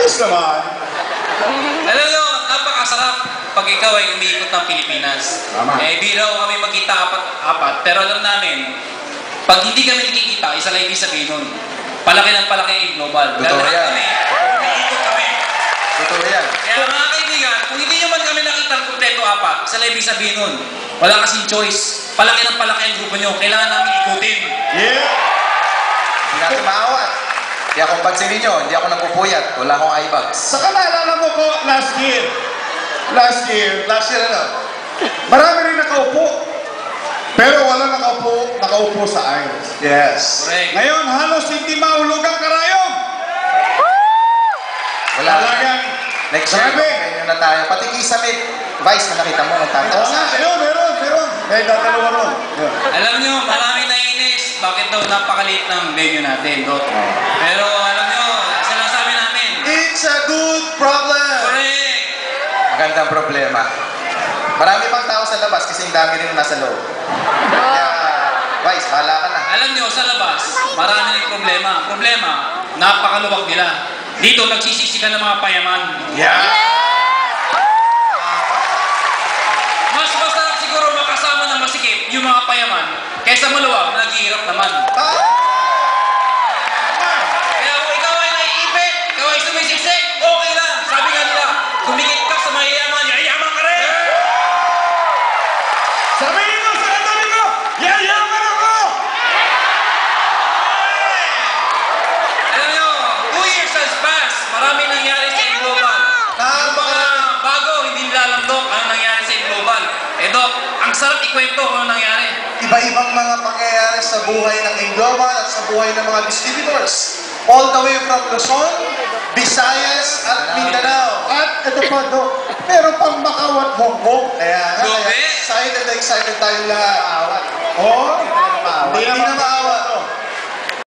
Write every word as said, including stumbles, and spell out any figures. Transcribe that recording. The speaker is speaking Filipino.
Ayos naman. Alam nyo, napakasarap pag ikaw ay umiikot ng Pilipinas. Tama. Eh, di raw kami magkita apat-apat, pero alam namin, pag hindi kami nakikita, isa lang ibig sabihin nun, palaki ng palaki ang global. Totoo Dahil yan. kami, umiikot kami. Totoo yan. Kaya mga kaibigan, kung hindi nyo man kami nakita ng kompleto apat, isa lang ibig sabihin nun, wala kasing choice. Palaki ng palaki ang grupo nyo, kailangan namin ikutin. Yeah. Hindi natin maawat. Kaya kung pansinin nyo, hindi ako nagpupuyat. Wala akong eye bags. Saka naalala mo ko last year. Last year. Last year ano? Marami rin nakaupo. Pero wala nakaupo, nakaupo sa aisles. Yes. Correct. Ngayon, halos hindi mahulog ang karayom. Wala. Talagang, Next year, grabe. ganyan na tayo. Pati Kisame, Vice, na nakita mo, Oo nagtataas. nga, meron, meron, meron. May dadalawa ron. Yeah. Alam nyo, marami naiinis. Bakit daw napakaliit ng venue natin, Dok? Pero alam nyo, isa lang sabi namin. It's a good problem. Correct! Magandang problema. Marami pang tao sa labas kasi yung dami rin nasa loob. Kaya, Vice, bahala ka na. Alam nyo, sa labas, marami ng problema. Ang problema, napakaluwag nila. Dito, nagsisisi ka ng mga payaman. Yeah. Mas masarap siguro makasama ng masikip yung mga payaman kaysa maluwag na naghihirap naman. Ah! Kaya kung ikaw ay naiipit, ikaw ay sumisiksik, okay lang. Sabi nga nila, kumikit ka sa mayayaman, yayaman ka rin! Sabihin mo sa katabi ko, yayaman ako! Alam nyo, two years has passed. Marami nangyari sa Global. Yung mga bago, hindi nila alam, Dok, ano nangyari sa Global. Eh, Dok, ang sarap ikwento kung ano nangyari. Iba-ibang mga pangyayari sa buhay ng Inglobal at sa buhay ng mga distributors. All the way from Luzon, Visayas at Mindanao. At ito pa, Dok, meron pang Macau at Hong Kong. Kaya nga, Grabe. kaya excited na excited tayong lahat.